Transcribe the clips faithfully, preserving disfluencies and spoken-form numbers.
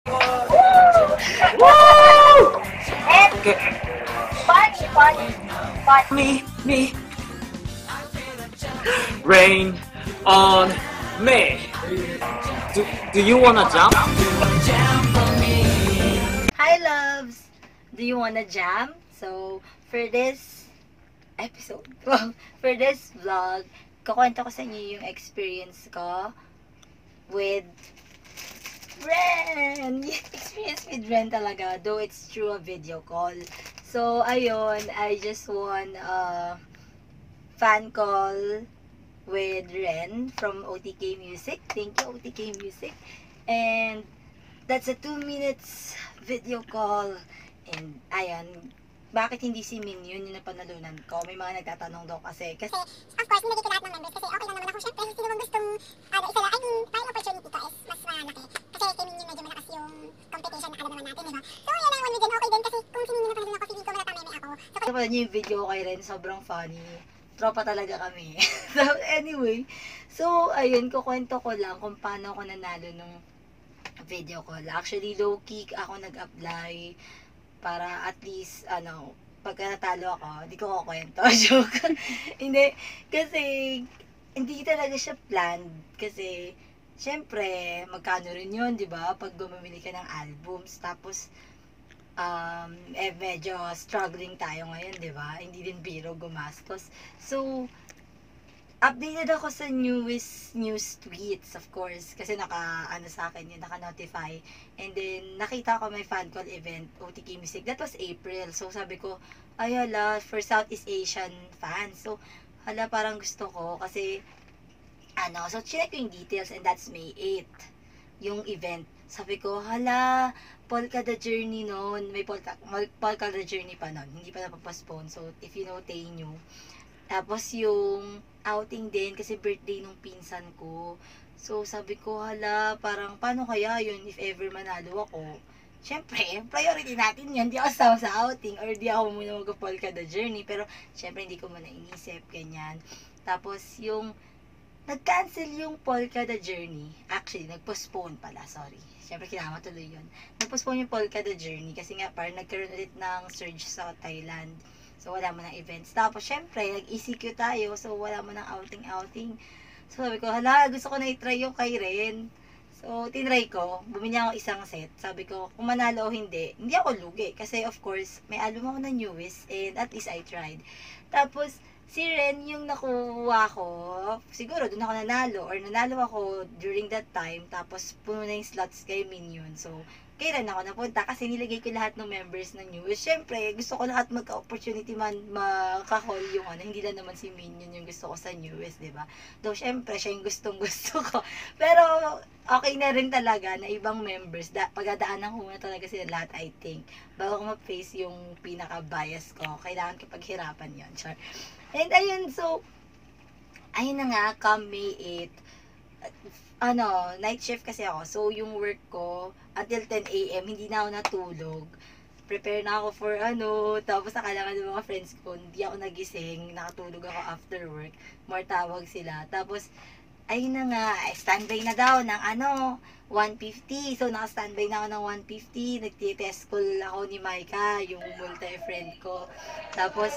Woo! And Okay. funny, funny, funny. Me, me. Rain on me. Do, do you wanna jump? Hi loves! Do you wanna jam? So, for this episode, well, for this vlog, kukwento ko sa inyo yung experience ko with REN! Experience with REN talaga, though it's through a video call. So, ayun, I just won a fan call with REN from O T K Music. Thank you, O T K Music. And that's a two minutes video call. And ayan, bakit hindi si Minion yung napanalunan ko? May mga nagtatanong daw kasi. Kasi, of course, nilagay ko lahat ng members kasi okay lang naman ako. Siyempre, sino bang gustong, ano, isa lang, I mean, parang opportunity ko is mas malaki. Kasi kay Minion medyo malakas yung competition na alam naman natin, diba? So, yun lang, one with them, okay din kasi kung si Minion napanalunan ako, feeling ko wala tameme ako. So, kapag niyo yung video ko kay Ren, sobrang funny. Tropa talaga kami. So, anyway, so, ayun, kukwento ko lang kung paano ako nanalo nung video call. Actually, low-key ako nag-apply para at least, ano, pagka natalo ako, hindi ko kukwento. Joke. Hindi, kasi, hindi talaga siya planned. Kasi, syempre, magkano rin yun, di ba? Pag bumili ka ng albums. Tapos, um, eh, medyo struggling tayo ngayon, di ba? Hindi din biro gumastos. So, updated ako sa newest news tweets, of course, kasi naka, ano sa akin yun, naka-notify. And then, nakita ko may fan call event, O T K Music. That was April. So, sabi ko, ay hala, for Southeast Asian fans. So, hala, parang gusto ko, kasi, ano, so, check yung details, and that's May eighth, yung event. Sabi ko, hala, Polka the Journey noon, may Polka, Polka the Journey pa noon, hindi pa napapostpone. So, if you know, Tainyo. Tapos yung outing din, kasi birthday nung pinsan ko. So, sabi ko, hala, parang, paano kaya yun if ever manalo ako? Siyempre, priority natin yun. Di ako sama sa outing, or di ako muna mag-Polka the Journey. Pero, siyempre, hindi ko muna inisip, ganyan. Tapos, yung, nag-cancel yung Polka the Journey. Actually, nag-postpone pala, sorry. Siyempre, kailangan tuloy yun. Nag-postpone yung Polka the Journey, kasi nga, parang nagkaroon ulit ng surge sa Thailand. So, wala mo ng events. Tapos, syempre, nag-E C Q tayo. So, wala mo ng outing-outing. So, sabi ko, hala, gusto ko na i-try yung kay Ren. So, tinry ko. Bumili ako isang set. Sabi ko, kung manalo o hindi, hindi ako lugi. Kasi, of course, may album ako na newest. And at least I tried. Tapos, si Ren yung nakuha ko. Siguro, doon ako nanalo. Or nanalo ako during that time. Tapos, puno na yung slots kay Minion. So, kailan ako napunta kasi nilagay ko lahat ng members ng news. Siyempre, gusto ko lahat magka-opportunity man makakall yung ano, hindi lang naman si Minion yung gusto ko sa news, di ba? Though, siyempre, siya yung gustong gusto ko. Pero, okay na rin talaga na ibang members, da, pagdadaanan ko muna talaga sila lahat, I think. Bago ko ma-face yung pinaka-bias ko, kailangan ko paghirapan yun. Sure. And ayun, so, ayun na nga, come May eighth, ano, night shift kasi ako. So, yung work ko, until ten A M, hindi na ako natulog. Prepare na ako for ano, tapos nakala ng mga friends ko, hindi ako nagising, nakatulog ako after work. More tawag sila. Tapos, ayun na nga, standby na daw ng ano, one fifty. So, naka-standby na ako ng one fifty. Nagtitest call ako ni Maika, yung multi-friend ko. Tapos,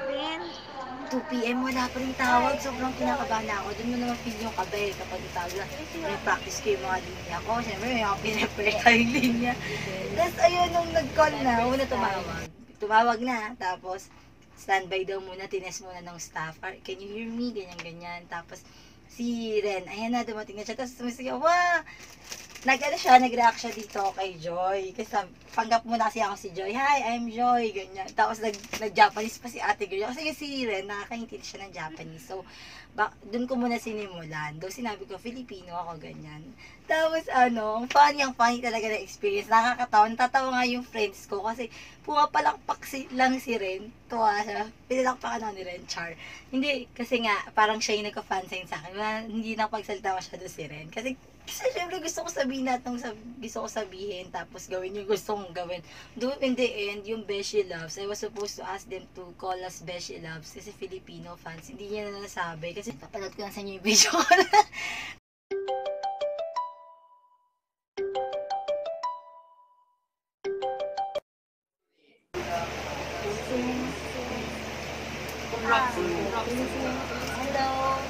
two P M wala pa rin tawag. Sobrang kinakabahan ako. Doon mo naman feel yung kabay kapag tawag na. May practice ko yung mga linya ko. Siyempre, may mga pinapare tayong linya. Tapos, ayun, nung nag-call na, una tumawag. Tumawag na. Tapos, standby daw muna. Tinest muna ng staff. Can you hear me? Ganyan-ganyan. Tapos, si Ren, ayan na, dumating na siya. Tapos, sumisigaw, wah! Nag-ano siya, nag-react siya dito kay Joy. Kasi panggap muna kasi ako si Joy. Hi, I'm Joy. Ganyan. Tapos nag-Japanese pa si ate girl. Kasi yung si Ren, nakakaintindi siya ng Japanese. So, doon ko muna sinimulan. Doon sinabi ko, Filipino ako, ganyan. Tapos ano, ang funny, ang funny talaga na experience. Nakakatawa. Natatawa nga yung friends ko. Kasi pumapalakpak si, lang si Ren. Tuwa siya. Pinalakpakan ako ni Ren, char. Hindi, kasi nga, parang siya yung nagka-fan sign sa akin. Hindi na pagsalita masyado si Ren. Kasi Kasi syempre gusto ko sabihin natin, gusto ko sabihin, tapos gawin yung gusto kong gawin. Though in the end, yung Beshi Loves, I was supposed to ask them to call us Beshi Loves kasi Filipino fans. Hindi niya na nasabi kasi napanood ko lang sa inyo yung video ko. Hello.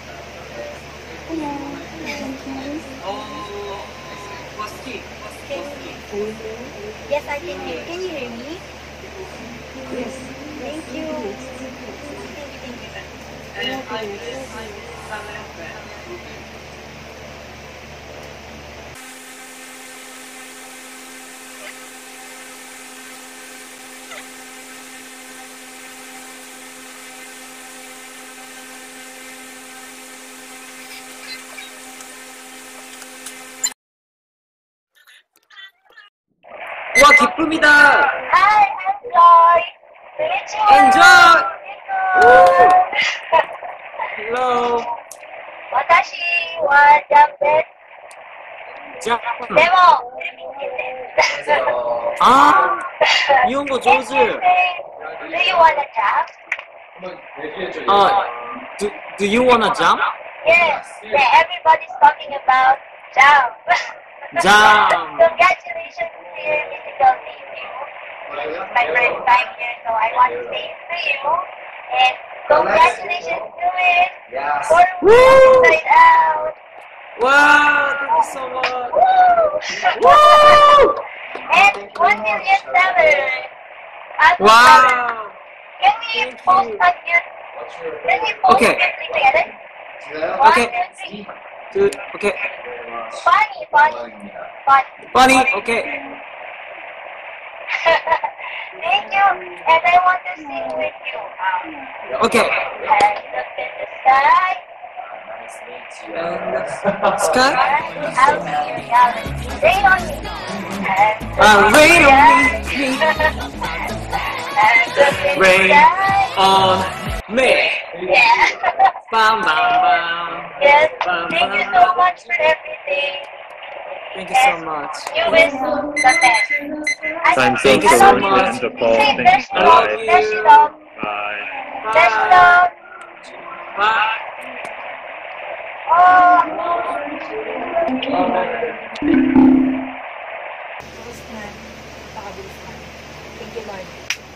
Oh, Waski. Can you? Yes, I can hear. Can you hear me? Yes. Thank you. Thank you, thank you. And I miss Samantha. 와 기쁨이다. Hi, enjoy. Enjoy. Woo. Hello. 私はジャンプ 자. でも、 아, 일본어 上手. Do you wanna jump? 아, do do you wanna jump? Yes. Yeah, everybody's talking about jump. Jump. Congratulations to your musical debut. It's my first time here, so I want to say it to you. And congratulations to it for Woo! Inside Out. Wow, thank you so much. Woo! Woo! And one million sellers. At Wow. Can we Thank post you. on you? Can we post Okay. everything together? One, Okay. two, three. Good. Okay. Funny, funny, funny. Funny. Okay. Thank you. And I want to sing with you. Um, Okay. and look in the sky. And sky. And I'll be your galaxy. Rain on me. And Uh, rain on me. and look in Rain the sky. on me. Yeah. Bam, bam, bam. Yes. Bam, Thank you bam. so much for everything. Thank you so much. You is the best. I Time Thank you so so short to much. end the call. Say Thank best you. love, love best you. love, Bye. best Bye. love. Bye. Oh. Tapos na. Napakabilis na. Thank you, Lord.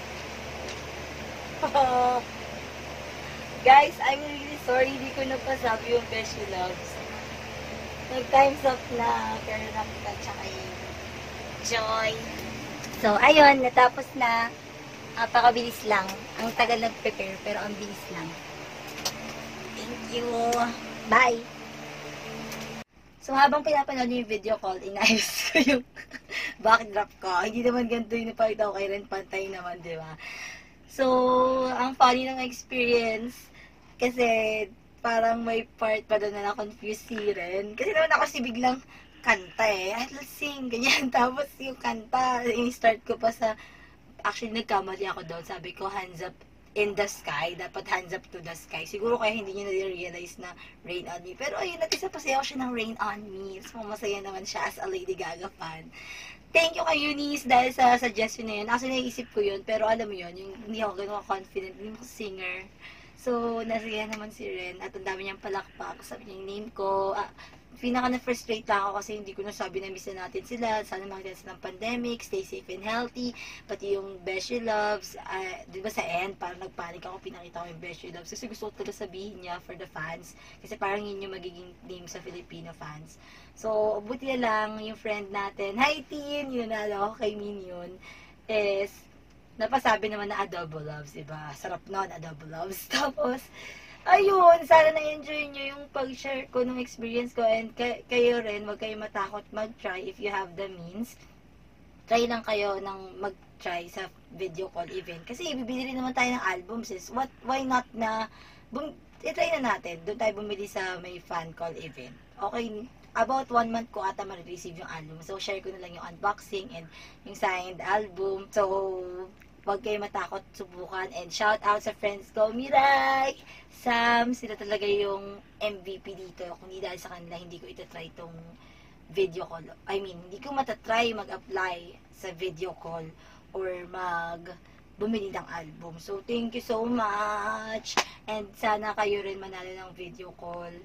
Guys, I'm really sorry. Hindi ko napasabi yung best you loves. Nag-time's up na. Pero nakita siya kay Joy. So, ayun. Natapos na. Napakabilis lang. Ang tagal nag-prepare, pero ang bilis lang. Thank you. Bye! So, habang pinapanood niyo yung video call, inayos ko yung backdrop ko. Hindi naman ganito yung napakita ko kay Ren, pantay naman, di ba? So, ang funny ng experience, kasi parang may part pa doon na na-confuse si Ren. Kasi naman ako si biglang kanta eh. I'll sing, ganyan. Tapos yung kanta, in-start ko pa sa, actually nagkamali ako doon. Sabi ko, hands up in the sky. Dapat hands up to the sky. Siguro kaya hindi nyo na-realize na rain on me. Pero ayun, at isa pasayaw siya ng rain on me. So, masaya naman siya as a Lady Gaga fan. Thank you kay Eunice dahil sa suggestion na yun. Actually, naisip ko yun. Pero alam mo yun, yung hindi ako ganun confident. Hindi ako singer. So, nasaya naman si Ren. At ang dami niyang palakpak. Sabi niya yung name ko. Ah, pinaka na-frustrate lang ako kasi hindi ko nasabi na miss na natin sila. Sana makita sila ng pandemic, stay safe and healthy. Pati yung Best You Loves, uh, di ba sa end, parang nagpanik ako, pinakita ko yung Best You Loves. Kasi gusto ko talaga sabihin niya for the fans. Kasi parang yun yung magiging name sa Filipino fans. So, buti na lang yung friend natin, hi Tin, yun na ako kay Minion, is, napasabi naman na Adobo Loves, diba? Sarap nun, Adobo Loves. Tapos, ayun, sana na-enjoy nyo yung pag-share ko ng experience ko and kay kayo rin, huwag kayo matakot mag-try if you have the means. Try lang kayo ng mag-try sa video call event. Kasi bibili rin naman tayo ng albums. Sis. What, why not na, bum, i-try na natin. Doon tayo bumili sa may fan call event. Okay, about one month ko ata ma-receive yung album. So, share ko na lang yung unboxing and yung signed album. So, huwag kayo matakot subukan. And shout out sa friends ko, Mirai, Sam, sila talaga yung M V P dito. Kung hindi dahil sa kanila, hindi ko itatry itong video call. I mean, hindi ko matatry mag-apply sa video call or mag bumili ng album. So, thank you so much. And sana kayo rin manalo ng video call.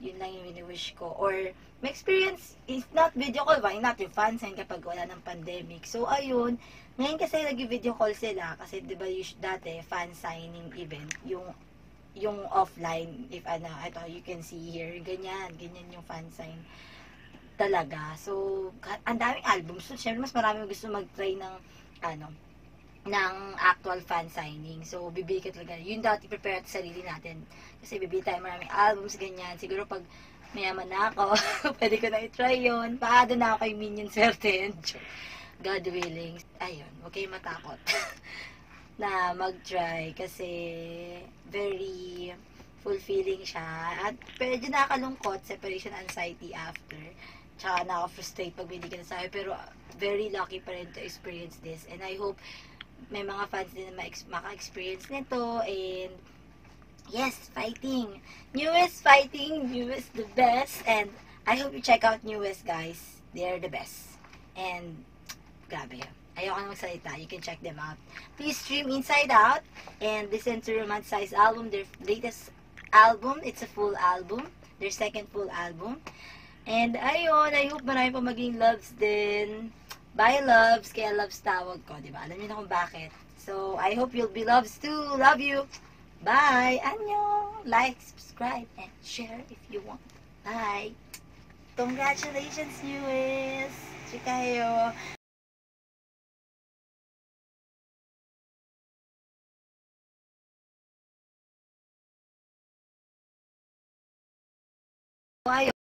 Yun lang yung wini-wish ko. Or, may experience, if not video call, why not yung fan sign kapag wala ng pandemic. So, ayun, ngayon kasi nag-video call sila, kasi di ba dati, fan signing event, yung yung offline, if ano, ito, you can see here, ganyan, ganyan yung fan sign talaga. So, ang daming albums. So, syempre, mas marami gusto mag-try ng, ano, ng actual fan signing. So, bibili ka talaga. Yun dati, prepare sa sarili natin. Kasi bibili tayo maraming albums, ganyan. Siguro pag mayaman na ako, pwede ko na i-try yun. Paado na ako kay Minion Certain. God willing. Ayun, huwag kayong matakot na mag-try kasi very fulfilling siya. At medyo nakakalungkot, separation anxiety after. Tsaka nakaka-frustrate pag hindi ka nasabi. Pero very lucky pa rin to experience this. And I hope may mga fans din na maka-experience nito. And yes, fighting. NUÉST fighting. NUÉST the best. And I hope you check out NUÉST, guys. They're the best. And grabe. Ayoko na magsalita. You can check them out. Please stream Inside Out and listen to Romanticize album, their latest album. It's a full album. Their second full album. And ayun, I hope marami pa maging loves din. Bye loves, kaya loves tawag ko, diba? Alam niyo na kung bakit. So, I hope you'll be loves too. Love you. Bye. Annyeong. Like, subscribe, and share if you want. Bye. Congratulations, NUÉST. Chikayo. Ayaw.